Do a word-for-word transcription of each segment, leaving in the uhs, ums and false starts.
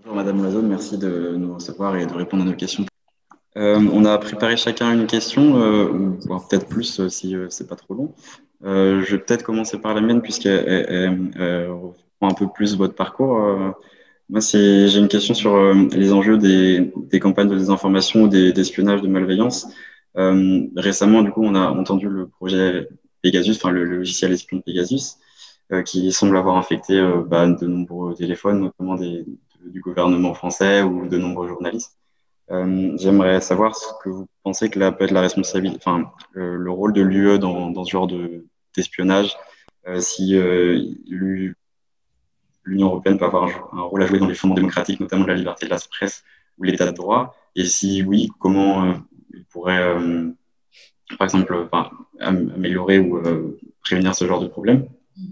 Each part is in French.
Bonjour Madame Loiseau, merci de nous recevoir et de répondre à nos questions. Euh, on a préparé chacun une question, euh, ou voire peut-être plus euh, si euh, c'est pas trop long. Euh, je vais peut-être commencer par la mienne puisqu'elle elle- elle- elle reprend un peu plus votre parcours. Euh, moi, c'est- j'ai une question sur euh, les enjeux des, des campagnes de désinformation ou des- d'espionnage de malveillance. Euh, récemment, du coup, on a entendu le projet Pegasus, enfin le, le logiciel espion Pegasus, euh, qui semble avoir infecté euh, bah, de nombreux téléphones, notamment des, du gouvernement français ou de nombreux journalistes. Euh, j'aimerais savoir ce que vous pensez que là peut être la responsabilité, enfin, le, le rôle de l'U E dans, dans ce genre de, d'espionnage, euh, si euh, l'U- l'Union européenne peut avoir un, un rôle à jouer dans les fondements démocratiques, notamment la liberté de la presse ou l'état de droit, et si oui, comment euh, il pourrait, euh, par exemple, enfin, am- améliorer ou euh, prévenir ce genre de problème.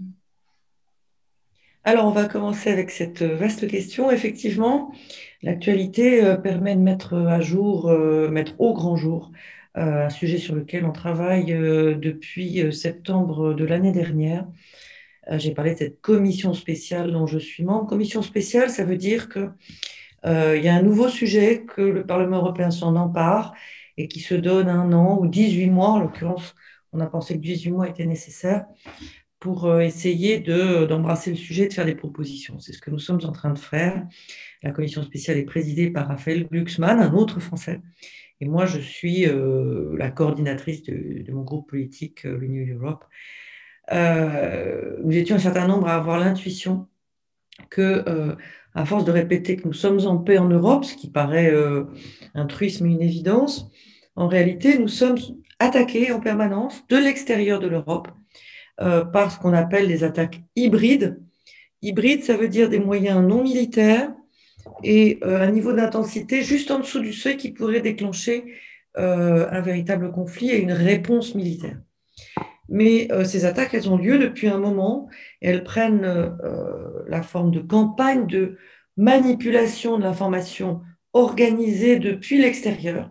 Alors, on va commencer avec cette vaste question. Effectivement, l'actualité euh, permet de mettre à jour, euh, mettre au grand jour, euh, un sujet sur lequel on travaille euh, depuis euh, septembre de l'année dernière. Euh, j'ai parlé de cette commission spéciale dont je suis membre. Commission spéciale, ça veut dire que, euh, il y a un nouveau sujet que le Parlement européen s'en empare et qui se donne un an ou dix-huit mois. En l'occurrence, on a pensé que dix-huit mois était nécessaire pour euh, essayer de, d'embrasser le sujet, de faire des propositions. C'est ce que nous sommes en train de faire. La commission spéciale est présidée par Raphaël Glucksmann, un autre Français. Et moi, je suis euh, la coordinatrice de, de mon groupe politique, euh, l'Union Europe. Euh, nous étions un certain nombre à avoir l'intuition que, euh, à force de répéter que nous sommes en paix en Europe, ce qui paraît euh, un truisme et une évidence, en réalité, nous sommes attaqués en permanence de l'extérieur de l'Europe euh, par ce qu'on appelle des attaques hybrides. Hybrides, ça veut dire des moyens non militaires et euh, un niveau d'intensité juste en dessous du seuil qui pourrait déclencher euh, un véritable conflit et une réponse militaire. Mais euh, ces attaques, elles ont lieu depuis un moment et elles prennent euh, la forme de campagnes de manipulation de l'information organisée depuis l'extérieur.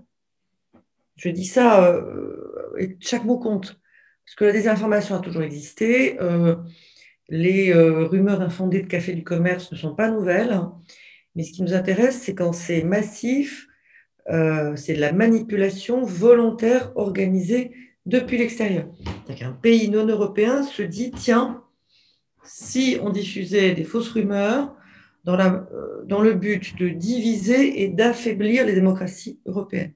Je dis ça, euh, et chaque mot compte, parce que la désinformation a toujours existé. Euh, les euh, rumeurs infondées de café du commerce ne sont pas nouvelles, mais ce qui nous intéresse, c'est quand c'est massif, euh, c'est de la manipulation volontaire organisée depuis l'extérieur. C'est-à-dire qu'un pays non européen se dit, tiens, si on diffusait des fausses rumeurs dans, la, euh, dans le but de diviser et d'affaiblir les démocraties européennes.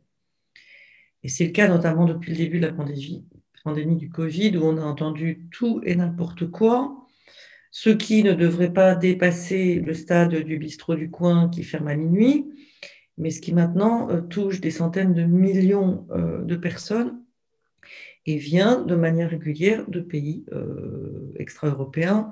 Et c'est le cas notamment depuis le début de la pandémie, pandémie du Covid, où on a entendu tout et n'importe quoi, ce qui ne devrait pas dépasser le stade du bistrot du coin qui ferme à minuit, mais ce qui maintenant euh, touche des centaines de millions euh, de personnes et vient de manière régulière de pays euh, extra-européens,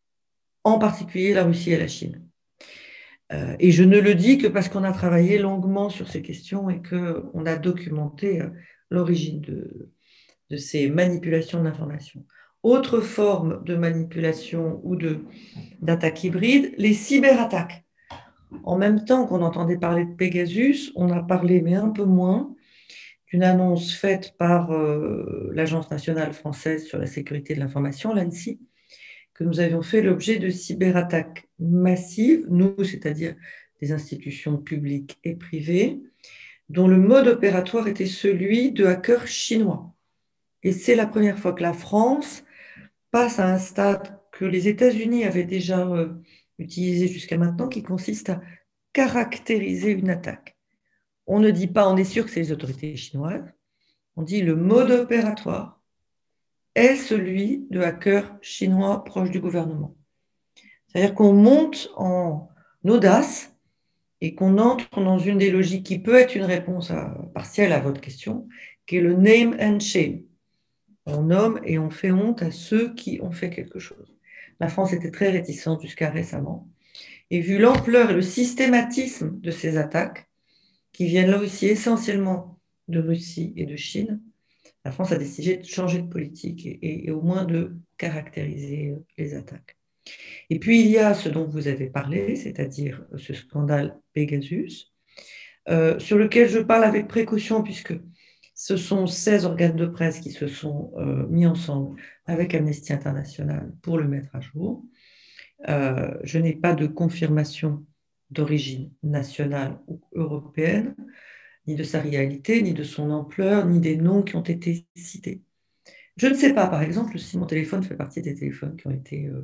en particulier la Russie et la Chine. Euh, et je ne le dis que parce qu'on a travaillé longuement sur ces questions et qu'on a documenté euh, l'origine de, de ces manipulations de l'information. Autre forme de manipulation ou de, d'attaque hybride, les cyberattaques. En même temps qu'on entendait parler de Pegasus, on a parlé, mais un peu moins, d'une annonce faite par euh, l'Agence nationale française sur la sécurité de l'information, l'ANSI, que nous avions fait l'objet de cyberattaques massives, nous, c'est-à-dire des institutions publiques et privées, dont le mode opératoire était celui de hackers chinois. Et c'est la première fois que la France passe à un stade que les États-Unis avaient déjà euh, utilisé jusqu'à maintenant, qui consiste à caractériser une attaque. On ne dit pas on est sûr que c'est les autorités chinoises, on dit le mode opératoire est celui de hackers chinois proches du gouvernement. C'est-à-dire qu'on monte en audace et qu'on entre dans une des logiques qui peut être une réponse à, partielle à votre question, qui est le name and shame. On nomme et on fait honte à ceux qui ont fait quelque chose. La France était très réticente jusqu'à récemment. Et vu l'ampleur et le systématisme de ces attaques, qui viennent là aussi essentiellement de Russie et de Chine, la France a décidé de changer de politique et, et, et au moins de caractériser les attaques. Et puis il y a ce dont vous avez parlé, c'est-à-dire ce scandale Pegasus, euh, sur lequel je parle avec précaution puisque ce sont seize organes de presse qui se sont euh, mis ensemble avec Amnesty International pour le mettre à jour. Euh, je n'ai pas de confirmation d'origine nationale ou européenne, ni de sa réalité, ni de son ampleur, ni des noms qui ont été cités. Je ne sais pas, par exemple, si mon téléphone fait partie des téléphones qui ont été euh,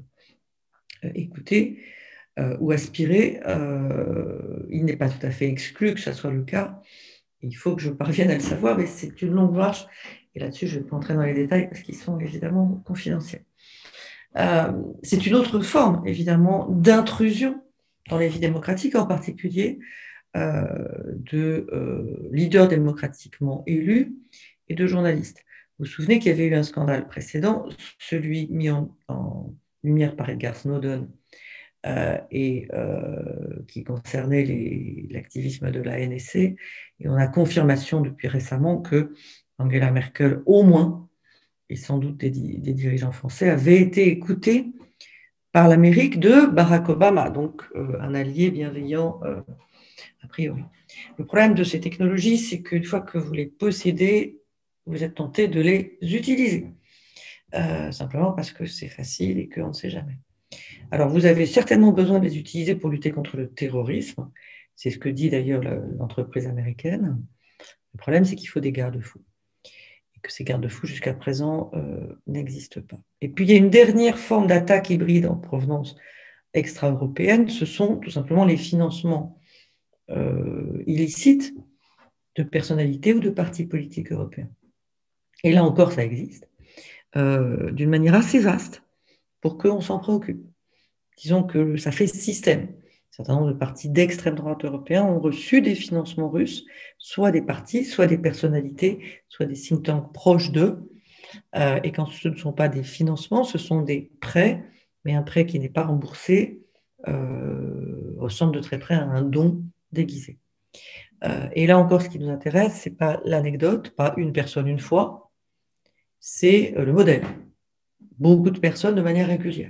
écoutés euh, ou aspirés. Euh, il n'est pas tout à fait exclu que ça soit le cas. Il faut que je parvienne à le savoir, mais c'est une longue marche. Et là-dessus, je ne vais pas entrer dans les détails parce qu'ils sont évidemment confidentiels. Euh, c'est une autre forme, évidemment, d'intrusion dans les vies démocratiques, en particulier euh, de euh, leaders démocratiquement élus et de journalistes. Vous vous souvenez qu'il y avait eu un scandale précédent, celui mis en, en lumière par Edgar Snowden euh, et euh, qui concernait les, l'activisme de la N S C. Et on a confirmation depuis récemment que Angela Merkel, au moins, et sans doute des, des dirigeants français, avaient été écoutés par l'Amérique de Barack Obama, donc euh, un allié bienveillant euh, a priori. Le problème de ces technologies, c'est qu'une fois que vous les possédez, vous êtes tenté de les utiliser, euh, simplement parce que c'est facile et qu'on ne sait jamais. Alors, vous avez certainement besoin de les utiliser pour lutter contre le terrorisme, c'est ce que dit d'ailleurs l'entreprise américaine. Le problème, c'est qu'il faut des garde-fous, et que ces garde-fous, jusqu'à présent, euh, n'existent pas. Et puis, il y a une dernière forme d'attaque hybride en provenance extra-européenne, ce sont tout simplement les financements euh, illicites de personnalités ou de partis politiques européens. Et là encore, ça existe, euh, d'une manière assez vaste, pour qu'on s'en préoccupe. Disons que ça fait système. Un certain nombre de partis d'extrême droite européens ont reçu des financements russes, soit des partis, soit des personnalités, soit des think tanks proches d'eux. Euh, et quand ce ne sont pas des financements, ce sont des prêts, mais un prêt qui n'est pas remboursé euh, ressemble de très près à un don déguisé. Euh, et là encore, ce qui nous intéresse, ce n'est pas l'anecdote, pas une personne une fois, c'est le modèle. Beaucoup de personnes de manière régulière.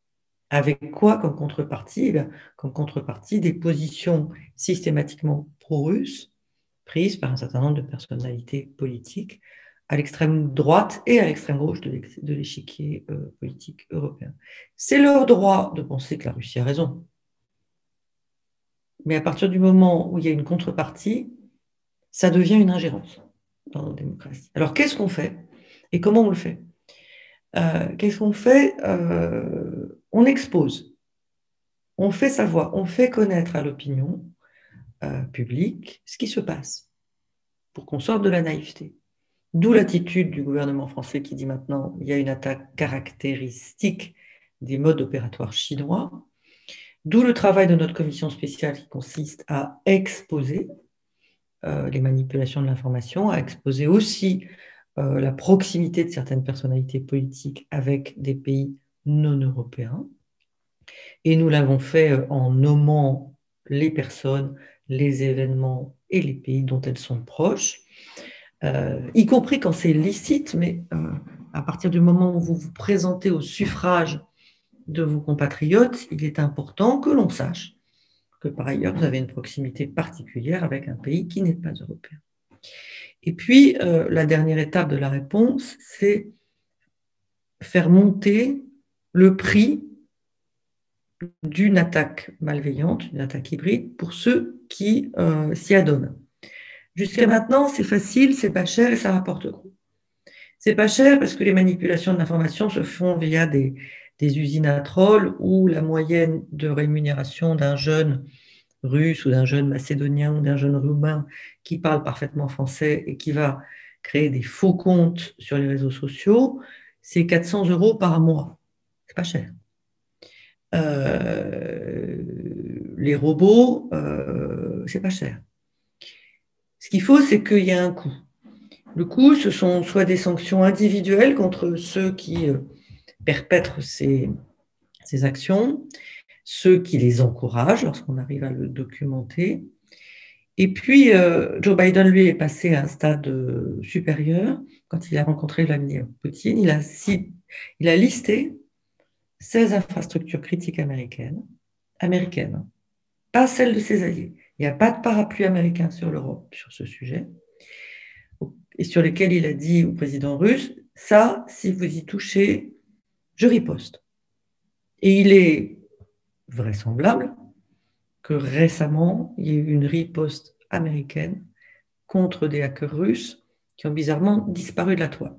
Avec quoi comme contrepartie? Eh bien, comme contrepartie, des positions systématiquement pro-russes prises par un certain nombre de personnalités politiques à l'extrême droite et à l'extrême gauche de l'échiquier euh, politique européen. C'est leur droit de penser que la Russie a raison. Mais à partir du moment où il y a une contrepartie, ça devient une ingérence dans nos démocraties. Alors, qu'est-ce qu'on fait et comment on le fait? euh, Qu'est-ce qu'on fait? euh, On expose, on fait savoir, on fait connaître à l'opinion euh, publique ce qui se passe pour qu'on sorte de la naïveté. D'où l'attitude du gouvernement français qui dit maintenant il y a une attaque caractéristique des modes opératoires chinois. D'où le travail de notre commission spéciale qui consiste à exposer euh, les manipulations de l'information, à exposer aussi euh, la proximité de certaines personnalités politiques avec des pays non européens. Et nous l'avons fait euh, en nommant les personnes, les événements et les pays dont elles sont proches, euh, y compris quand c'est licite, mais euh, à partir du moment où vous vous présentez au suffrage de vos compatriotes, il est important que l'on sache que par ailleurs, vous avez une proximité particulière avec un pays qui n'est pas européen. Et puis, euh, la dernière étape de la réponse, c'est faire monter le prix d'une attaque malveillante, d'une attaque hybride, pour ceux qui euh, s'y adonnent. Jusqu'à maintenant, c'est facile, c'est pas cher et ça rapporte gros. C'est pas cher parce que les manipulations de l'information se font via des, des usines à trolls où la moyenne de rémunération d'un jeune russe ou d'un jeune macédonien ou d'un jeune roumain qui parle parfaitement français et qui va créer des faux comptes sur les réseaux sociaux, c'est quatre cents euros par mois. C'est pas cher. Euh, les robots, euh, c'est pas cher. Ce qu'il faut, c'est qu'il y ait un coût. Le coût, ce sont soit des sanctions individuelles contre ceux qui euh, perpètrent ces, ces actions, ceux qui les encouragent lorsqu'on arrive à le documenter. Et puis, euh, Joe Biden, lui, est passé à un stade euh, supérieur. Quand il a rencontré Vladimir Poutine, il a, il a listé seize infrastructures critiques américaines, américaines, pas celles de ses alliés. Il n'y a pas de parapluie américain sur l'Europe sur ce sujet, et sur lesquels il a dit au président russe, ça, si vous y touchez, je riposte. Et il est vraisemblable que récemment, il y a eu une riposte américaine contre des hackers russes qui ont bizarrement disparu de la toile.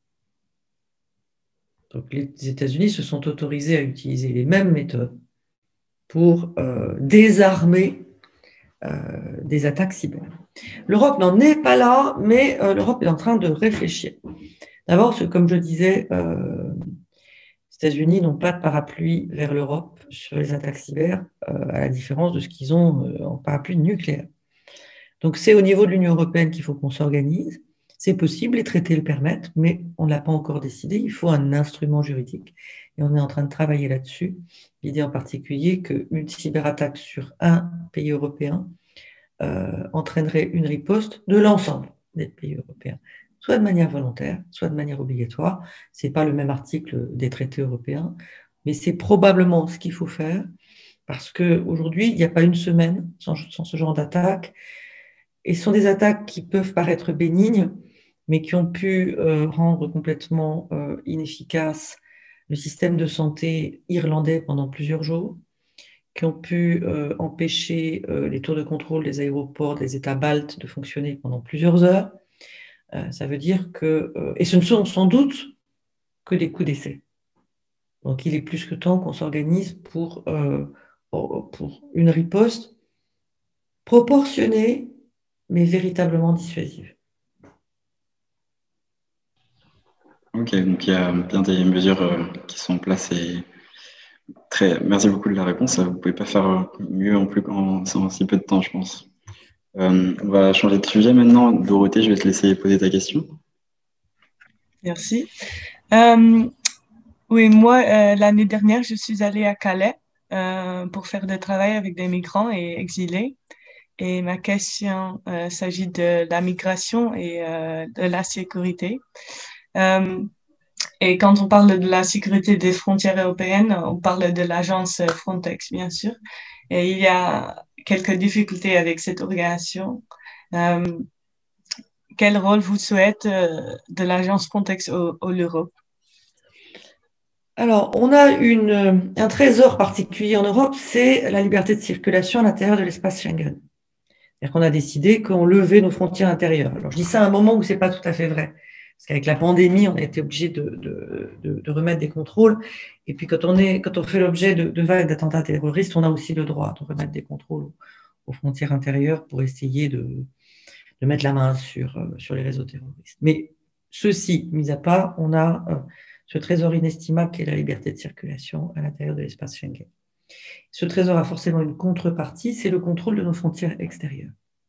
Donc les États-Unis se sont autorisés à utiliser les mêmes méthodes pour euh, désarmer euh, des attaques cyber. L'Europe n'en est pas là, mais euh, l'Europe est en train de réfléchir. D'abord, comme je disais, euh, les États-Unis n'ont pas de parapluie vers l'Europe sur les attaques cyber, euh, à la différence de ce qu'ils ont euh, en parapluie nucléaire. Donc c'est au niveau de l'Union européenne qu'il faut qu'on s'organise. C'est possible, les traités le permettent, mais on ne l'a pas encore décidé. Il faut un instrument juridique et on est en train de travailler là-dessus. L'idée en particulier qu'une cyberattaque sur un pays européen euh, entraînerait une riposte de l'ensemble des pays européens, soit de manière volontaire, soit de manière obligatoire. Ce n'est pas le même article des traités européens, mais c'est probablement ce qu'il faut faire parce qu'aujourd'hui, il n'y a pas une semaine sans, sans ce genre d'attaque. Et ce sont des attaques qui peuvent paraître bénignes, mais qui ont pu euh, rendre complètement euh, inefficace le système de santé irlandais pendant plusieurs jours, qui ont pu euh, empêcher euh, les tours de contrôle des aéroports des États baltes de fonctionner pendant plusieurs heures. Euh, ça veut dire que... Euh, et ce ne sont sans doute que des coups d'essai. Donc il est plus que temps qu'on s'organise pour, euh, pour une riposte proportionnée, mais véritablement dissuasive. Ok, donc il y a bien des mesures euh, qui sont en place et très. Merci beaucoup de la réponse. Vous ne pouvez pas faire mieux en plus en, en si peu de temps, je pense. Euh, on va changer de sujet maintenant. Dorothée, je vais te laisser poser ta question. Merci. Euh, oui, moi, euh, l'année dernière, je suis allée à Calais euh, pour faire du travail avec des migrants et exilés. Et ma question euh, s'agit de la migration et euh, de la sécurité. Euh, et quand on parle de la sécurité des frontières européennes, on parle de l'agence Frontex, bien sûr. Et il y a quelques difficultés avec cette organisation. Euh, quel rôle vous souhaite euh, de l'agence Frontex au, au l'Europe? Alors, on a une, un trésor particulier en Europe, c'est la liberté de circulation à l'intérieur de l'espace Schengen. C'est-à-dire qu'on a décidé qu'on levait nos frontières intérieures. Alors, je dis ça à un moment où ce n'est pas tout à fait vrai. Parce qu'avec la pandémie, on a été obligé de, de, de, de remettre des contrôles. Et puis, quand on, est, quand on fait l'objet de, de vagues d'attentats terroristes, on a aussi le droit de remettre des contrôles aux frontières intérieures pour essayer de, de mettre la main sur, sur les réseaux terroristes. Mais ceci, mis à part, on a ce trésor inestimable qui est la liberté de circulation à l'intérieur de l'espace Schengen. Ce trésor a forcément une contrepartie, c'est le contrôle de nos frontières extérieures.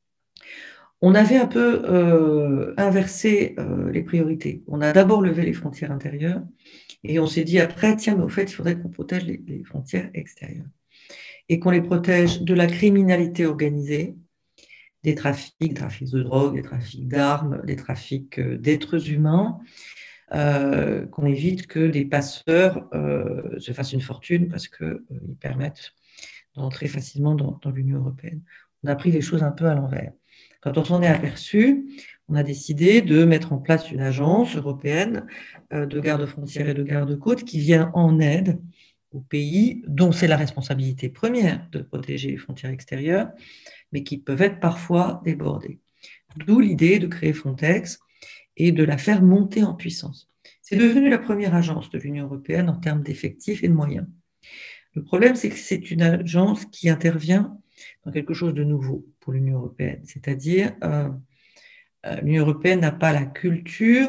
On avait un peu euh, inversé euh, les priorités. On a d'abord levé les frontières intérieures et on s'est dit après, tiens, mais au fait, il faudrait qu'on protège les, les frontières extérieures et qu'on les protège de la criminalité organisée, des trafics, des trafics de drogue, des trafics d'armes, des trafics d'êtres humains, euh, qu'on évite que des passeurs euh, se fassent une fortune parce qu'ils euh, permettent d'entrer facilement dans, dans l'Union européenne. On a pris les choses un peu à l'envers. Quand on s'en est aperçu, on a décidé de mettre en place une agence européenne euh, de garde-frontières et de garde-côtes qui vient en aide aux pays dont c'est la responsabilité première de protéger les frontières extérieures, mais qui peuvent être parfois débordés. D'où l'idée de créer Frontex et de la faire monter en puissance. C'est devenu la première agence de l'Union européenne en termes d'effectifs et de moyens. Le problème, c'est que c'est une agence qui intervient dans quelque chose de nouveau pour l'Union européenne, c'est-à-dire euh, l'Union européenne n'a pas la culture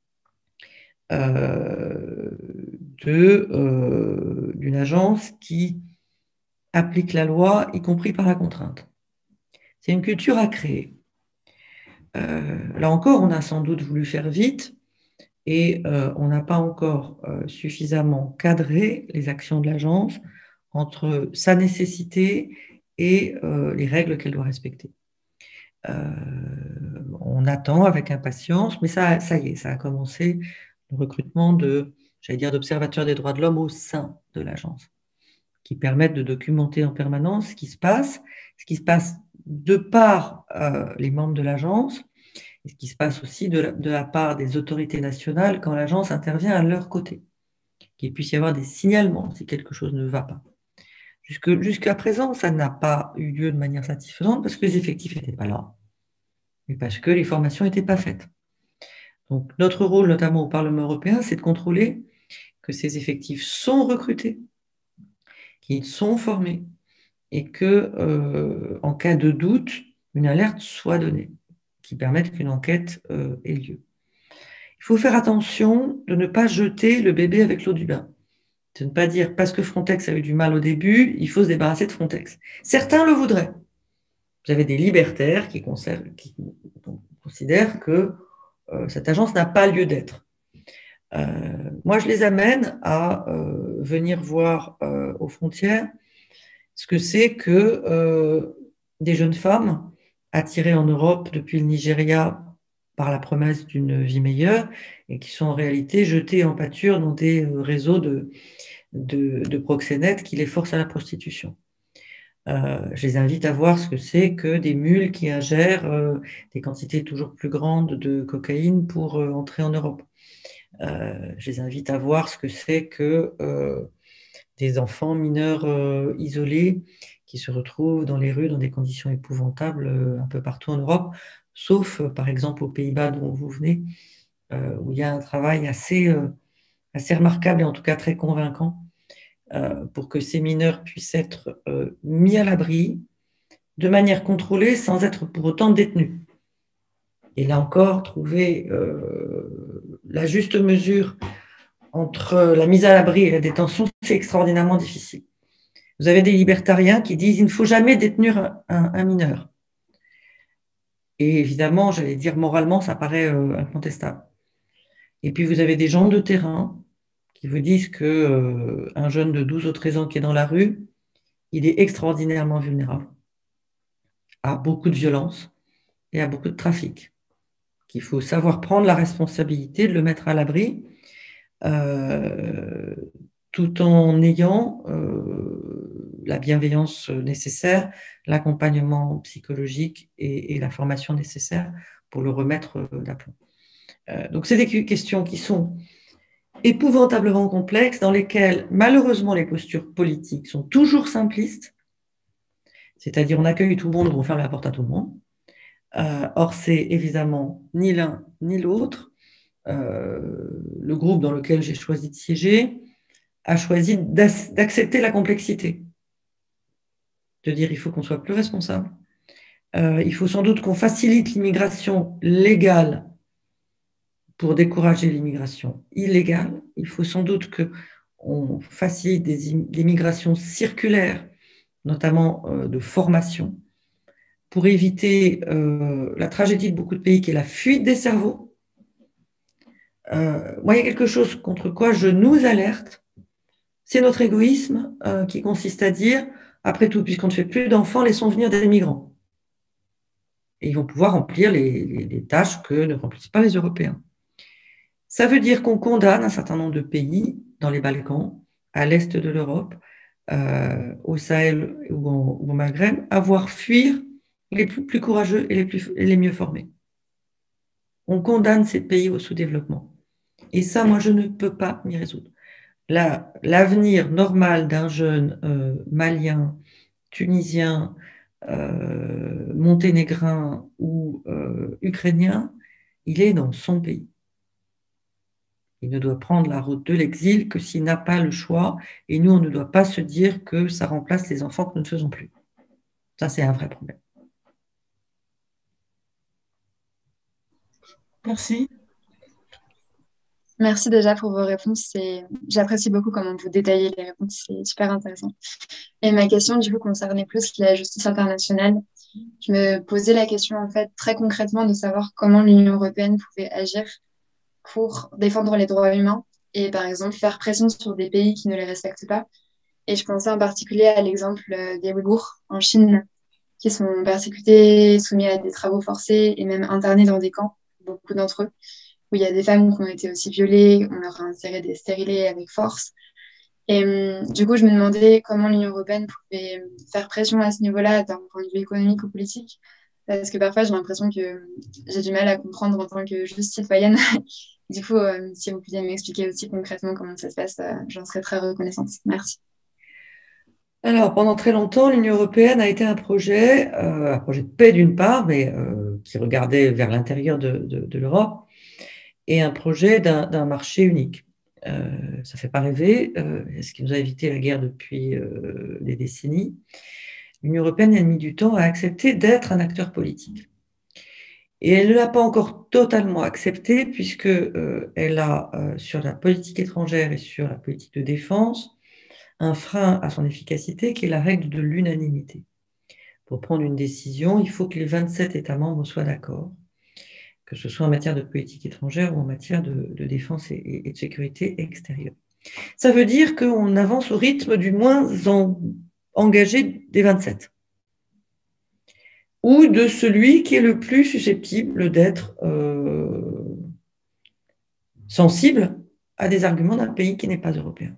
euh, de, euh, d'une agence qui applique la loi, y compris par la contrainte. C'est une culture à créer. Euh, là encore, on a sans doute voulu faire vite et euh, on n'a pas encore euh, suffisamment cadré les actions de l'agence entre sa nécessité et euh, les règles qu'elle doit respecter. Euh, on attend avec impatience, mais ça, ça y est, ça a commencé le recrutement de, j'allais dire, d'observateurs des droits de l'homme au sein de l'agence, qui permettent de documenter en permanence ce qui se passe, ce qui se passe de par euh, les membres de l'agence, et ce qui se passe aussi de la, de la part des autorités nationales quand l'agence intervient à leur côté, qu'il puisse y avoir des signalements si quelque chose ne va pas. Jusque, jusqu'à présent, ça n'a pas eu lieu de manière satisfaisante parce que les effectifs n'étaient pas là et parce que les formations n'étaient pas faites. Donc, notre rôle, notamment au Parlement européen, c'est de contrôler que ces effectifs sont recrutés, qu'ils sont formés et que, euh, en cas de doute, une alerte soit donnée qui permette qu'une enquête euh, ait lieu. Il faut faire attention de ne pas jeter le bébé avec l'eau du bain. De ne pas dire parce que Frontex a eu du mal au début, il faut se débarrasser de Frontex. Certains le voudraient. Vous avez des libertaires qui, conservent, qui considèrent que euh, cette agence n'a pas lieu d'être. Euh, moi, je les amène à euh, venir voir euh, aux frontières ce que c'est que euh, des jeunes femmes attirées en Europe depuis le Nigeria par la promesse d'une vie meilleure et qui sont en réalité jetées en pâture dans des euh, réseaux de, de, de proxénètes qui les forcent à la prostitution. Euh, je les invite à voir ce que c'est que des mules qui ingèrent euh, des quantités toujours plus grandes de cocaïne pour euh, entrer en Europe. Euh, je les invite à voir ce que c'est que euh, des enfants mineurs euh, isolés qui se retrouvent dans les rues dans des conditions épouvantables euh, un peu partout en Europe, sauf euh, par exemple aux Pays-Bas dont vous venez, euh, où il y a un travail assez, euh, assez remarquable et en tout cas très convaincant euh, pour que ces mineurs puissent être euh, mis à l'abri de manière contrôlée sans être pour autant détenus. Et là encore, trouver euh, la juste mesure entre la mise à l'abri et la détention, c'est extraordinairement difficile. Vous avez des libertariens qui disent qu'il ne faut jamais détenir un, un, un mineur. Et évidemment, j'allais dire moralement, ça paraît euh, incontestable. Et puis vous avez des gens de terrain qui vous disent qu'un euh, jeune de douze ou treize ans qui est dans la rue, il est extraordinairement vulnérable à beaucoup de violence et à beaucoup de trafic. Qu'il faut savoir prendre la responsabilité de le mettre à l'abri euh, tout en ayant euh, la bienveillance nécessaire, l'accompagnement psychologique et, et la formation nécessaire pour le remettre d'aplomb. Euh, donc, c'est des questions qui sont épouvantablement complexes, dans lesquelles, malheureusement, les postures politiques sont toujours simplistes, c'est-à-dire on accueille tout le monde, on ferme la porte à tout le monde. Euh, or, c'est évidemment ni l'un ni l'autre. Euh, le groupe dans lequel j'ai choisi de siéger a choisi d'accepter la complexité, de dire il faut qu'on soit plus responsable. Euh, il faut sans doute qu'on facilite l'immigration légale pour décourager l'immigration illégale. Il faut sans doute qu'on facilite des, des migrations circulaires, notamment euh, de formation, pour éviter euh, la tragédie de beaucoup de pays qui est la fuite des cerveaux. Euh, moi, il y a quelque chose contre quoi je nous alerte, c'est notre égoïsme euh, qui consiste à dire, après tout, puisqu'on ne fait plus d'enfants, laissons venir des migrants. Et ils vont pouvoir remplir les, les, les tâches que ne remplissent pas les Européens. Ça veut dire qu'on condamne un certain nombre de pays dans les Balkans, à l'est de l'Europe, euh, au Sahel ou, en, ou au Maghreb, à voir fuir les plus, plus courageux et les, plus, et les mieux formés. On condamne ces pays au sous-développement. Et ça, moi, je ne peux pas m'y résoudre. La, l'avenir normal d'un jeune euh, malien, tunisien, euh, monténégrin ou euh, ukrainien, il est dans son pays. Il ne doit prendre la route de l'exil que s'il n'a pas le choix. Et nous, on ne doit pas se dire que ça remplace les enfants que nous ne faisons plus. Ça, c'est un vrai problème. Merci. Merci déjà pour vos réponses. C'est... J'apprécie beaucoup comment vous détaillez les réponses. C'est super intéressant. Et ma question, du coup, concernait plus la justice internationale. Je me posais la question, en fait, très concrètement, de savoir comment l'Union européenne pouvait agir pour défendre les droits humains et, par exemple, faire pression sur des pays qui ne les respectent pas. Et je pensais en particulier à l'exemple des Ouïghours en Chine, qui sont persécutés, soumis à des travaux forcés et même internés dans des camps, beaucoup d'entre eux, où il y a des femmes qui ont été aussi violées, on leur a inséré des stérilés avec force. Et euh, du coup, je me demandais comment l'Union européenne pouvait faire pression à ce niveau-là d'un point de vue économique ou politique, parce que parfois, j'ai l'impression que j'ai du mal à comprendre en tant que juste citoyenne. Du coup, euh, si vous pouviez m'expliquer aussi concrètement comment ça se passe, euh, j'en serais très reconnaissante. Merci. Alors, pendant très longtemps, l'Union européenne a été un projet, euh, un projet de paix d'une part, mais euh, qui regardait vers l'intérieur de, de, de l'Europe, et un projet d'un, d'un marché unique. Euh, ça ne fait pas rêver, euh, ce qui nous a évité la guerre depuis euh, des décennies. L'Union européenne a mis du temps à accepter d'être un acteur politique. Et elle ne l'a pas encore totalement accepté, puisqu'elle euh, a, euh, sur la politique étrangère et sur la politique de défense, un frein à son efficacité qui est la règle de l'unanimité. Pour prendre une décision, il faut que les vingt-sept États membres soient d'accord, que ce soit en matière de politique étrangère ou en matière de, de défense et, et de sécurité extérieure. Ça veut dire qu'on avance au rythme du moins en, engagé des vingt-sept, ou de celui qui est le plus susceptible d'être euh, sensible à des arguments d'un pays qui n'est pas européen.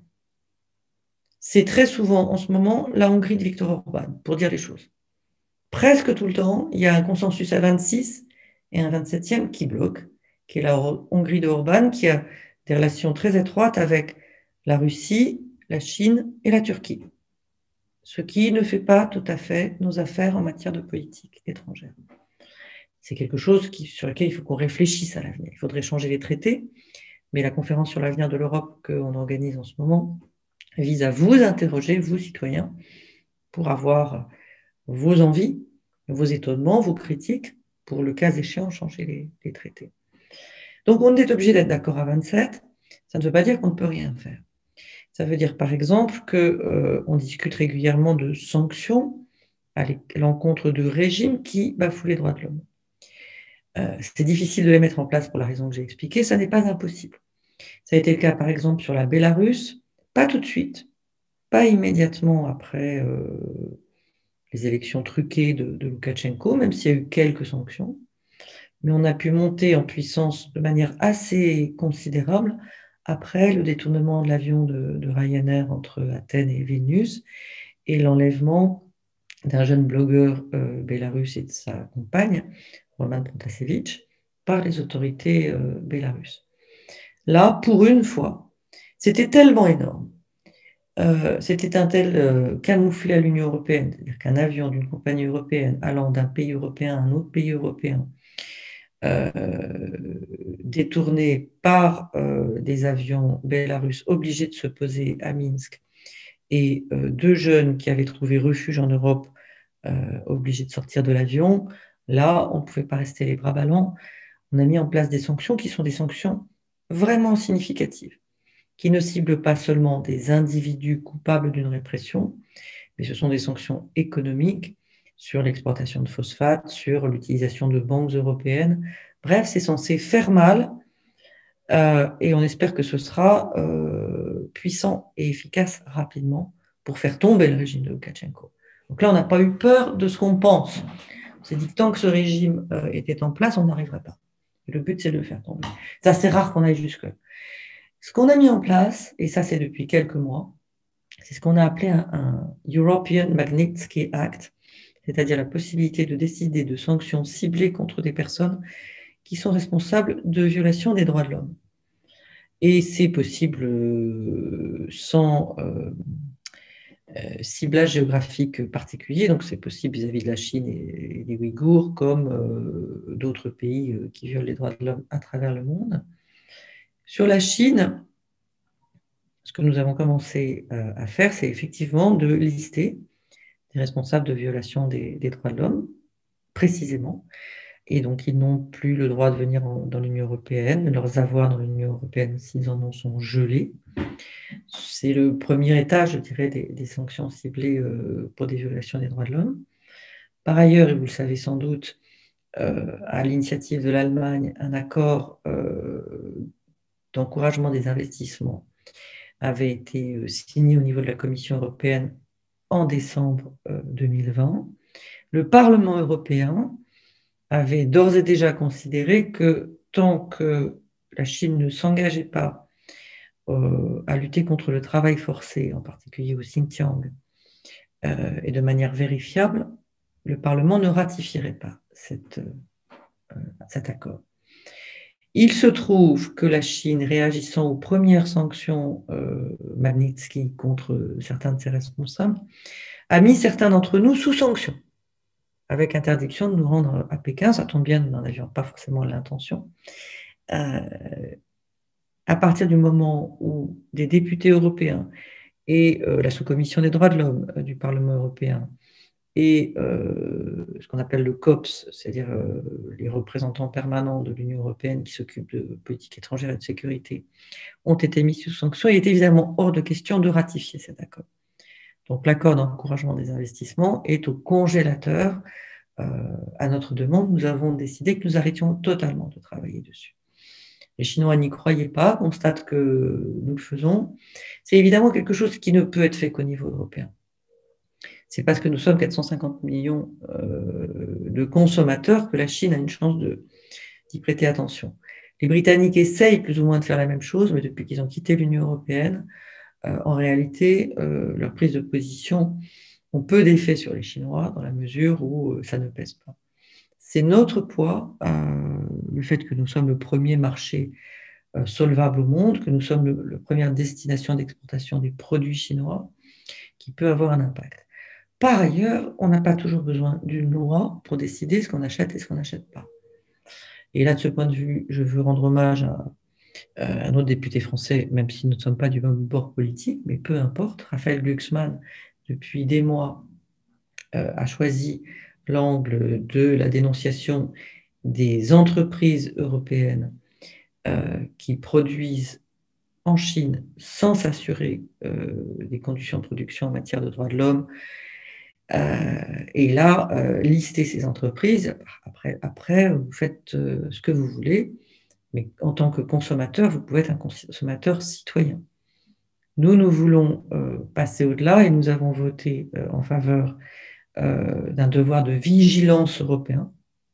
C'est très souvent en ce moment la Hongrie de Viktor Orban, pour dire les choses. Presque tout le temps, il y a un consensus à vingt-six et un vingt-septième qui bloque, qui est la Hongrie de Orban, qui a des relations très étroites avec la Russie, la Chine et la Turquie, ce qui ne fait pas tout à fait nos affaires en matière de politique étrangère. C'est quelque chose qui, sur lequel il faut qu'on réfléchisse à l'avenir. Il faudrait changer les traités, mais la conférence sur l'avenir de l'Europe qu'on organise en ce moment vise à vous interroger, vous citoyens, pour avoir vos envies, vos étonnements, vos critiques, pour le cas échéant changer les, les traités. Donc on est obligé d'être d'accord à vingt-sept, ça ne veut pas dire qu'on ne peut rien faire. Ça veut dire par exemple qu'on euh, discute régulièrement de sanctions à l'encontre de régimes qui bafouent les droits de l'homme. Euh, c'est difficile de les mettre en place pour la raison que j'ai expliquée, ça n'est pas impossible. Ça a été le cas par exemple sur la Bélarus, pas tout de suite, pas immédiatement après euh, les élections truquées de, de Loukachenko, même s'il y a eu quelques sanctions, mais on a pu monter en puissance de manière assez considérable après le détournement de l'avion de, de Ryanair entre Athènes et Vilnius et l'enlèvement d'un jeune blogueur euh, bélarusse et de sa compagne, Roman Protasevich, par les autorités euh, bélarusses. Là, pour une fois, c'était tellement énorme, euh, c'était un tel euh, camouflet à l'Union européenne, c'est-à-dire qu'un avion d'une compagnie européenne allant d'un pays européen à un autre pays européen, euh, détourné par euh, des avions bélarusses obligés de se poser à Minsk, et euh, deux jeunes qui avaient trouvé refuge en Europe euh, obligés de sortir de l'avion, là, on ne pouvait pas rester les bras ballants. On a mis en place des sanctions qui sont des sanctions vraiment significatives, qui ne ciblent pas seulement des individus coupables d'une répression, mais ce sont des sanctions économiques sur l'exportation de phosphate, sur l'utilisation de banques européennes. Bref, c'est censé faire mal euh, et on espère que ce sera euh, puissant et efficace rapidement pour faire tomber le régime de Loukachenko. Donc là, on n'a pas eu peur de ce qu'on pense. On s'est dit que tant que ce régime euh, était en place, on n'arriverait pas. Et le but, c'est de le faire tomber. C'est assez rare qu'on aille jusque-là. Ce qu'on a mis en place, et ça c'est depuis quelques mois, c'est ce qu'on a appelé un, un European Magnitsky Act, c'est-à-dire la possibilité de décider de sanctions ciblées contre des personnes qui sont responsables de violations des droits de l'homme. Et c'est possible euh, sans euh, euh, ciblage géographique particulier, donc c'est possible vis-à-vis de la Chine et, et des Ouïghours, comme euh, d'autres pays euh, qui violent les droits de l'homme à travers le monde. Sur la Chine, ce que nous avons commencé euh, à faire, c'est effectivement de lister des responsables de violation des, des droits de l'homme, précisément. Et donc, ils n'ont plus le droit de venir en, dans l'Union européenne. Leurs avoirs dans l'Union européenne, s'ils en ont, sont gelés. C'est le premier étage, je dirais, des, des sanctions ciblées euh, pour des violations des droits de l'homme. Par ailleurs, et vous le savez sans doute, euh, à l'initiative de l'Allemagne, un accord euh, d'encouragement des investissements avait été signé au niveau de la Commission européenne en décembre deux mille vingt. Le Parlement européen avait d'ores et déjà considéré que tant que la Chine ne s'engageait pas euh, à lutter contre le travail forcé, en particulier au Xinjiang, euh, et de manière vérifiable, le Parlement ne ratifierait pas cette, euh, cet accord. Il se trouve que la Chine, réagissant aux premières sanctions euh, Magnitsky contre certains de ses responsables, a mis certains d'entre nous sous sanction, avec interdiction de nous rendre à Pékin. Ça tombe bien, nous n'en avions pas forcément l'intention. Euh, à partir du moment où des députés européens et euh, la sous-commission des droits de l'homme euh, du Parlement européen et euh, ce qu'on appelle le COPS, c'est-à-dire euh, les représentants permanents de l'Union européenne qui s'occupent de politique étrangère et de sécurité, ont été mis sous sanction, il est évidemment hors de question de ratifier cet accord. Donc l'accord d'encouragement des investissements est au congélateur. Euh, à notre demande, nous avons décidé que nous arrêtions totalement de travailler dessus. Les Chinois n'y croyaient pas, constatent que nous le faisons. C'est évidemment quelque chose qui ne peut être fait qu'au niveau européen. C'est parce que nous sommes quatre cent cinquante millions euh, de consommateurs que la Chine a une chance de, d'y prêter attention. Les Britanniques essayent plus ou moins de faire la même chose, mais depuis qu'ils ont quitté l'Union européenne, euh, en réalité, euh, leur prise de position ont peu d'effet sur les Chinois dans la mesure où euh, ça ne pèse pas. C'est notre poids, euh, le fait que nous sommes le premier marché euh, solvable au monde, que nous sommes le, le première destination d'exportation des produits chinois, qui peut avoir un impact. Par ailleurs, on n'a pas toujours besoin d'une loi pour décider ce qu'on achète et ce qu'on n'achète pas. Et là, de ce point de vue, je veux rendre hommage à, à un autre député français, même si nous ne sommes pas du même bord politique, mais peu importe. Raphaël Glucksmann, depuis des mois, euh, a choisi l'angle de la dénonciation des entreprises européennes euh, qui produisent en Chine sans s'assurer euh, des conditions de production en matière de droits de l'homme. Euh, et là, euh, lister ces entreprises, après, après vous faites euh, ce que vous voulez, mais en tant que consommateur, vous pouvez être un consommateur citoyen. Nous, nous voulons euh, passer au-delà et nous avons voté euh, en faveur euh, d'un devoir de vigilance européen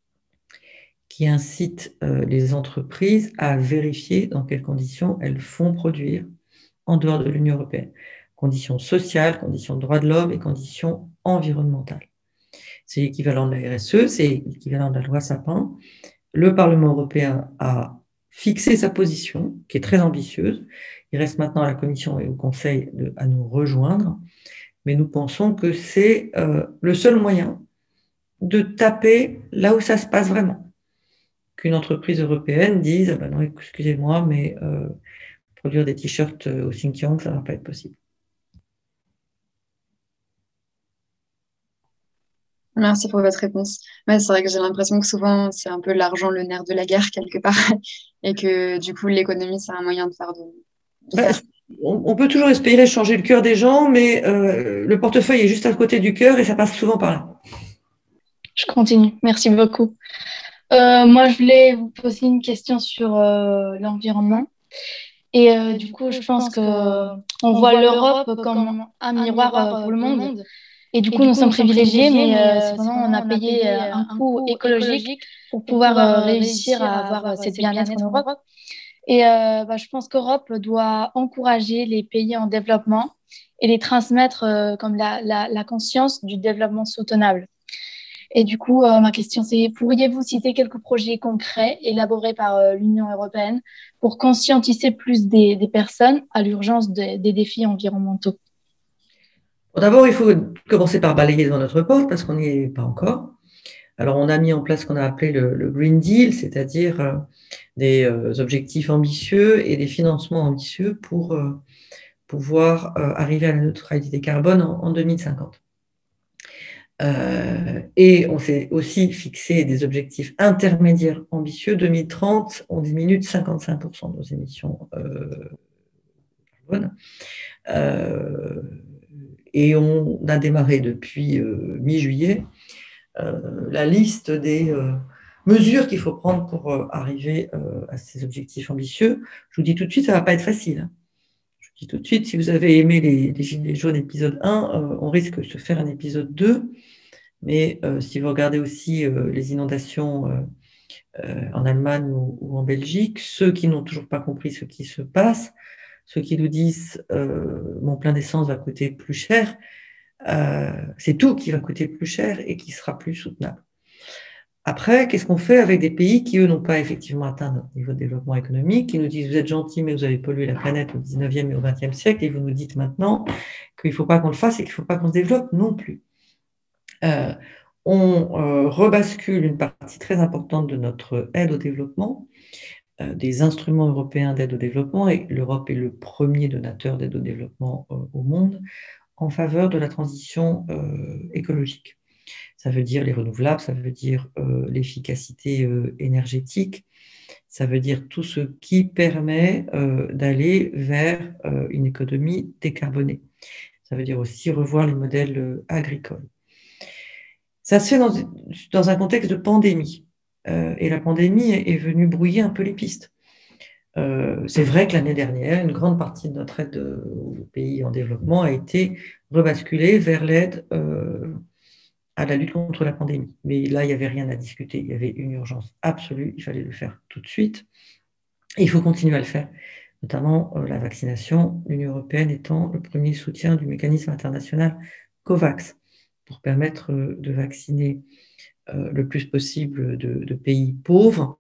qui incite euh, les entreprises à vérifier dans quelles conditions elles font produire en dehors de l'Union européenne. Conditions sociales, conditions de droits de l'homme et conditions environnementales. C'est l'équivalent de la R S E, c'est l'équivalent de la loi Sapin. Le Parlement européen a fixé sa position, qui est très ambitieuse. Il reste maintenant à la Commission et au Conseil de, à nous rejoindre, mais nous pensons que c'est euh, le seul moyen de taper là où ça se passe vraiment. Qu'une entreprise européenne dise ah ben non, excusez-moi, mais euh, produire des t-shirts au Xinjiang, ça ne va pas être possible. Merci pour votre réponse. Ouais, c'est vrai que j'ai l'impression que souvent, c'est un peu l'argent le nerf de la guerre quelque part. Et que du coup, l'économie, c'est un moyen de faire de, de bah, faire. On, on peut toujours espérer changer le cœur des gens, mais euh, le portefeuille est juste à côté du cœur et ça passe souvent par là. Je continue. Merci beaucoup. Euh, moi, je voulais vous poser une question sur euh, l'environnement. Et euh, du coup, je pense que on voit l'Europe comme un miroir pour le monde. Et du coup, nous sommes privilégiés, mais euh, cependant, on a payé euh, un coût écologique pour pouvoir euh, réussir à avoir cette bien-être en Europe. Et euh, bah, je pense qu'Europe doit encourager les pays en développement et les transmettre euh, comme la, la, la conscience du développement soutenable. Et du coup, euh, ma question, c'est pourriez-vous citer quelques projets concrets élaborés par euh, l'Union européenne pour conscientiser plus des, des personnes à l'urgence de, des défis environnementaux? Bon, d'abord, il faut commencer par balayer devant notre porte parce qu'on n'y est pas encore. Alors, on a mis en place ce qu'on a appelé le, le Green Deal, c'est-à-dire euh, des euh, objectifs ambitieux et des financements ambitieux pour euh, pouvoir euh, arriver à la neutralité carbone en, en deux mille cinquante. Euh, et on s'est aussi fixé des objectifs intermédiaires ambitieux. deux mille trente, on diminue de cinquante-cinq pour cent de nos émissions euh, carbone. Euh, et on a démarré depuis euh, mi-juillet euh, la liste des euh, mesures qu'il faut prendre pour euh, arriver euh, à ces objectifs ambitieux. Je vous dis tout de suite, ça ne va pas être facile. Hein. Je vous dis tout de suite, si vous avez aimé les, les Gilets jaunes épisode un, euh, on risque de se faire un épisode deux. Mais euh, si vous regardez aussi euh, les inondations euh, euh, en Allemagne ou, ou en Belgique, ceux qui n'ont toujours pas compris ce qui se passe, ceux qui nous disent euh, mon plein d'essence va coûter plus cher, euh, c'est tout qui va coûter plus cher et qui sera plus soutenable. Après, qu'est-ce qu'on fait avec des pays qui, eux, n'ont pas effectivement atteint notre niveau de développement économique, qui nous disent, vous êtes gentils, mais vous avez pollué la planète au dix-neuvième et au vingtième siècle, et vous nous dites maintenant qu'il ne faut pas qu'on le fasse et qu'il ne faut pas qu'on se développe non plus. Euh, on euh, rebascule une partie très importante de notre aide au développement, euh, des instruments européens d'aide au développement, et l'Europe est le premier donateur d'aide au développement euh, au monde, en faveur de la transition euh, écologique. Ça veut dire les renouvelables, ça veut dire euh, l'efficacité euh, énergétique, ça veut dire tout ce qui permet euh, d'aller vers euh, une économie décarbonée. Ça veut dire aussi revoir les modèles euh, agricoles. Ça se fait dans, dans un contexte de pandémie. Euh, et la pandémie est, est venue brouiller un peu les pistes. Euh, c'est vrai que l'année dernière, une grande partie de notre aide aux pays en développement a été rebasculée vers l'aide euh, à la lutte contre la pandémie. Mais là, il n'y avait rien à discuter. Il y avait une urgence absolue. Il fallait le faire tout de suite. Et il faut continuer à le faire, notamment euh, la vaccination, l'Union européenne étant le premier soutien du mécanisme international COVAX pour permettre euh, de vacciner euh, le plus possible de, de pays pauvres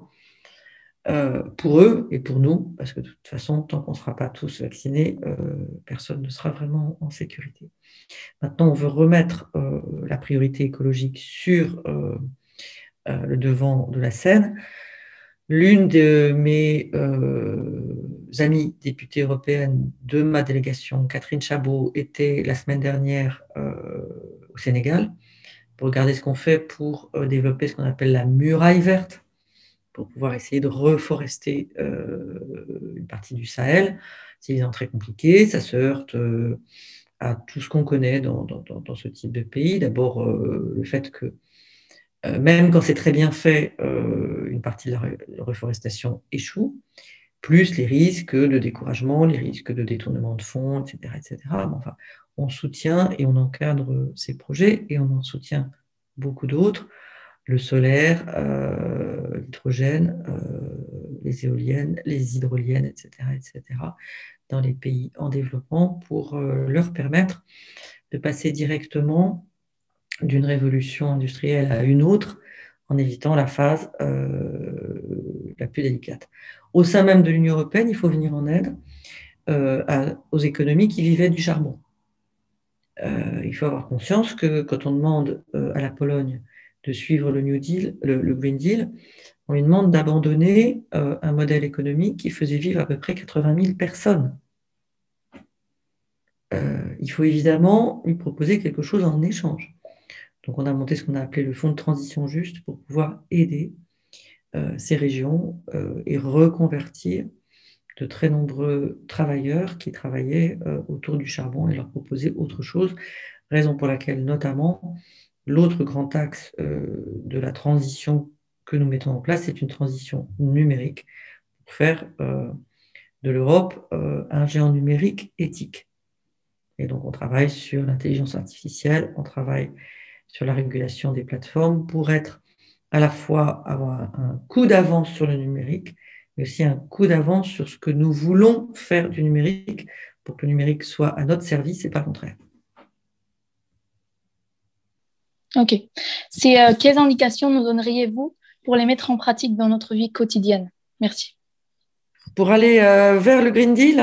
euh, pour eux et pour nous, parce que de toute façon, tant qu'on ne sera pas tous vaccinés, euh, personne ne sera vraiment en sécurité. Maintenant, on veut remettre euh, la priorité écologique sur euh, euh, le devant de la scène. L'une de mes euh, amies députées européennes de ma délégation, Catherine Chabot, était la semaine dernière euh, au Sénégal pour regarder ce qu'on fait pour euh, développer ce qu'on appelle la muraille verte, pour pouvoir essayer de reforester euh, une partie du Sahel. C'est évidemment très compliqué, ça se heurte euh, à tout ce qu'on connaît dans, dans, dans ce type de pays. D'abord, euh, le fait que euh, même quand c'est très bien fait, euh, une partie de la reforestation échoue, plus les risques de découragement, les risques de détournement de fonds, et cetera, et cetera. Bon, enfin, on soutient et on encadre ces projets et on en soutient beaucoup d'autres, le solaire, euh, l'hydrogène, euh, les éoliennes, les hydroliennes, et cetera, et cetera, dans les pays en développement pour euh, leur permettre de passer directement d'une révolution industrielle à une autre en évitant la phase euh, la plus délicate. Au sein même de l'Union européenne, il faut venir en aide euh, à, aux économies qui vivaient du charbon. Euh, il faut avoir conscience que quand on demande euh, à la Pologne de suivre le New Deal, le, le Green Deal, on lui demande d'abandonner euh, un modèle économique qui faisait vivre à peu près quatre-vingt mille personnes. Euh, il faut évidemment lui proposer quelque chose en échange. Donc on a monté ce qu'on a appelé le fonds de transition juste pour pouvoir aider euh, ces régions euh, et reconvertir de très nombreux travailleurs qui travaillaient euh, autour du charbon et leur proposer autre chose, raison pour laquelle notamment l'autre grand axe euh, de la transition que nous mettons en place, c'est une transition numérique pour faire euh, de l'Europe euh, un géant numérique éthique. Et donc on travaille sur l'intelligence artificielle, on travaille sur la régulation des plateformes pour être à la fois avoir un coup d'avance sur le numérique, mais aussi un coup d'avance sur ce que nous voulons faire du numérique pour que le numérique soit à notre service et pas le contraire. Ok. C'est euh, quelles indications nous donneriez-vous pour les mettre en pratique dans notre vie quotidienne? Merci. Pour aller euh, vers le Green Deal,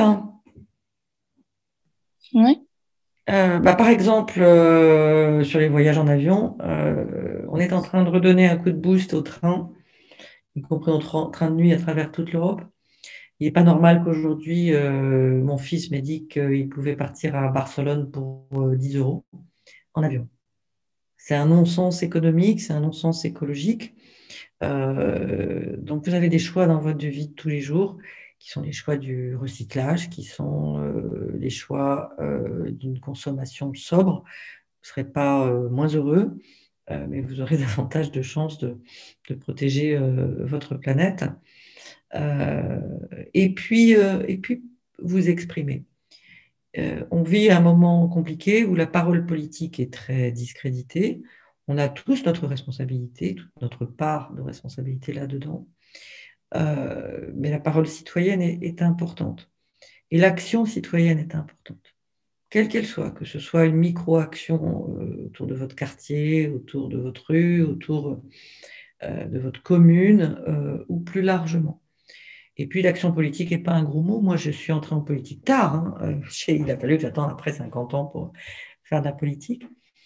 Oui. Euh, bah, par exemple, euh, sur les voyages en avion, euh, on est en train de redonner un coup de boost au train, y compris au tra- train de nuit à travers toute l'Europe. Il n'est pas normal qu'aujourd'hui, euh, mon fils m'ait dit qu'il pouvait partir à Barcelone pour euh, dix euros en avion. C'est un non-sens économique, c'est un non-sens écologique. Euh, donc, vous avez des choix dans votre vie de tous les jours qui sont les choix du recyclage, qui sont euh, les choix euh, d'une consommation sobre. Vous ne serez pas euh, moins heureux, euh, mais vous aurez davantage de chances de, de protéger euh, votre planète. Euh, et puis, euh, et puis, vous exprimer. Euh, on vit un moment compliqué où la parole politique est très discréditée. On a tous notre responsabilité, toute notre part de responsabilité là-dedans. Euh, mais la parole citoyenne est, est importante. Et l'action citoyenne est importante, quelle qu'elle soit, que ce soit une micro-action euh, autour de votre quartier, autour de votre rue, autour euh, de votre commune euh, ou plus largement. Et puis, l'action politique n'est pas un gros mot. Moi, je suis entrée en politique tard. Hein. Euh, Il a fallu que j'attende après cinquante ans pour faire de la politique,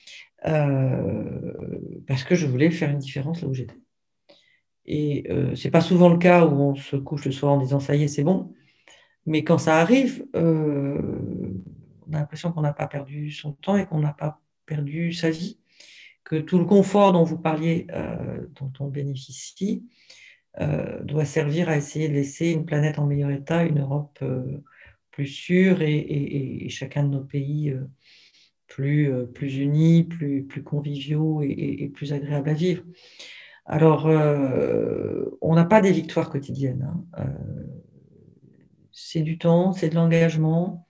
euh, parce que je voulais faire une différence là où j'étais. Et euh, ce n'est pas souvent le cas où on se couche le soir en disant ça y est, c'est bon. Mais quand ça arrive, euh, on a l'impression qu'on n'a pas perdu son temps et qu'on n'a pas perdu sa vie, que tout le confort dont vous parliez, euh, dont on bénéficie, euh, doit servir à essayer de laisser une planète en meilleur état, une Europe euh, plus sûre et, et- et chacun de nos pays euh, plus, euh, plus unis, plus, plus conviviaux et, et- et plus agréables à vivre. Alors, euh, on n'a pas des victoires quotidiennes, hein. Euh, c'est du temps, c'est de l'engagement,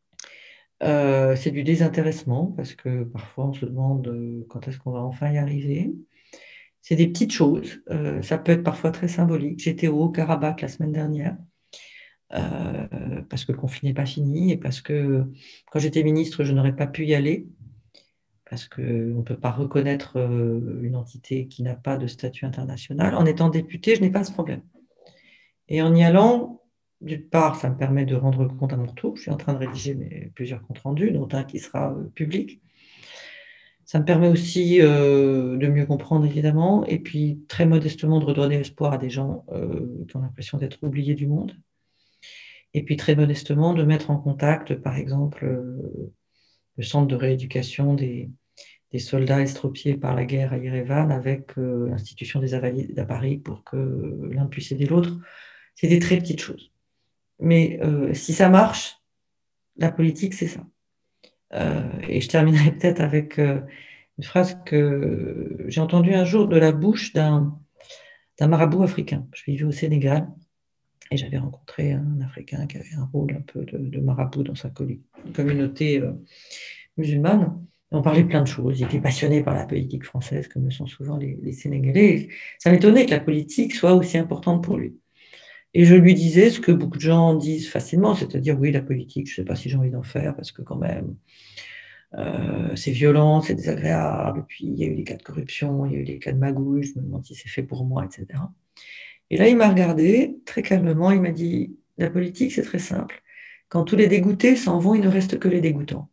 euh, c'est du désintéressement, parce que parfois on se demande euh, quand est-ce qu'on va enfin y arriver. C'est des petites choses, euh, ça peut être parfois très symbolique. J'étais au Haut-Karabakh la semaine dernière, euh, parce que le conflit n'est pas fini et parce que quand j'étais ministre, je n'aurais pas pu y aller, parce qu'on ne peut pas reconnaître euh, une entité qui n'a pas de statut international. En étant député, je n'ai pas ce problème. Et en y allant, d'une part, ça me permet de rendre compte à mon retour. Je suis en train de rédiger mes, plusieurs comptes rendus, dont un qui sera euh, public. Ça me permet aussi euh, de mieux comprendre, évidemment, et puis très modestement de redonner espoir à des gens euh, qui ont l'impression d'être oubliés du monde. Et puis très modestement de mettre en contact, par exemple, euh, le centre de rééducation des, des soldats estropiés par la guerre à Erevan avec euh, l'institution des Invalides à Paris pour que l'un puisse aider l'autre. C'est des très petites choses. Mais euh, si ça marche, la politique, c'est ça. Euh, et je terminerai peut-être avec euh, une phrase que j'ai entendue un jour de la bouche d'un d'un marabout africain. Je vivais au Sénégal et j'avais rencontré un Africain qui avait un rôle un peu de, de marabout dans sa communauté euh, musulmane. Et on parlait plein de choses. Il était passionné par la politique française, comme le sont souvent les, les Sénégalais. Et ça m'étonnait que la politique soit aussi importante pour lui. Et je lui disais ce que beaucoup de gens disent facilement, c'est-à-dire oui, la politique, je ne sais pas si j'ai envie d'en faire, parce que quand même, euh, c'est violent, c'est désagréable, puis il y a eu des cas de corruption, il y a eu des cas de magouille, je me demande si c'est fait pour moi, et cetera. Et là, il m'a regardé très calmement, il m'a dit, la politique, c'est très simple. Quand tous les dégoûtés s'en vont, il ne reste que les dégoûtants.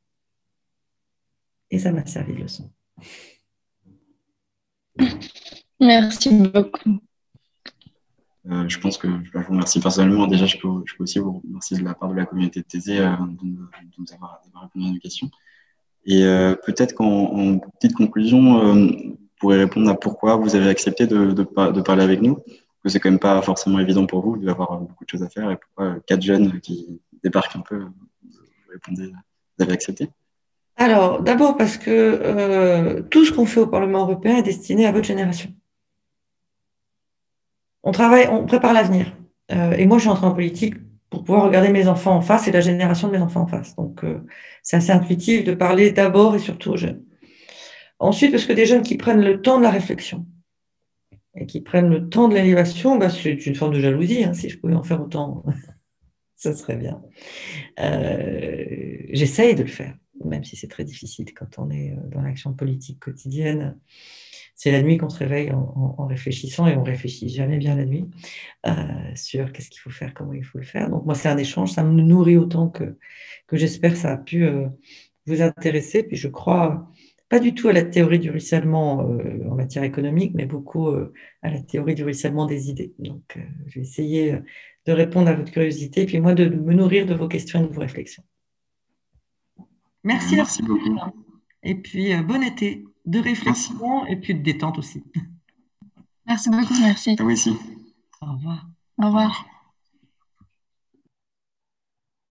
Et ça m'a servi de leçon. Merci beaucoup. Euh, je pense que je vous remercie personnellement. Déjà, je peux, je peux aussi vous remercier de la part de la communauté de Thésée euh, de, de nous avoir, d'avoir répondu à nos questions. Et euh, peut-être qu'en en petite conclusion, euh, vous pourrez répondre à pourquoi vous avez accepté de, de, de parler avec nous. Parce que c'est quand même pas forcément évident pour vous, vous devez avoir beaucoup de choses à faire. Et pourquoi quatre jeunes qui débarquent un peu, vous répondez, vous avez accepté? Alors, d'abord parce que euh, tout ce qu'on fait au Parlement européen est destiné à votre génération. On travaille, on prépare l'avenir. Euh, et moi, je suis entrée en politique pour pouvoir regarder mes enfants en face et la génération de mes enfants en face. Donc, euh, c'est assez intuitif de parler d'abord et surtout aux jeunes. Ensuite, parce que des jeunes qui prennent le temps de la réflexion et qui prennent le temps de l'élévation, bah, c'est une forme de jalousie. Hein, si je pouvais en faire autant, ça serait bien. Euh, j'essaye de le faire, même si c'est très difficile quand on est dans l'action politique quotidienne. C'est la nuit qu'on se réveille en, en, en réfléchissant et on réfléchit jamais bien la nuit euh, sur qu'est-ce qu'il faut faire, comment il faut le faire. Donc moi, c'est un échange, ça me nourrit autant que, que j'espère que ça a pu euh, vous intéresser. Puis je crois pas du tout à la théorie du ruissellement euh, en matière économique, mais beaucoup euh, à la théorie du ruissellement des idées. Donc euh, je vais essayer de répondre à votre curiosité et puis moi de, de me nourrir de vos questions et de vos réflexions. Merci, Merci beaucoup. Et puis euh, bon été de réflexion et puis de détente aussi. Merci beaucoup, merci. Ah oui, si. Au revoir. Au revoir.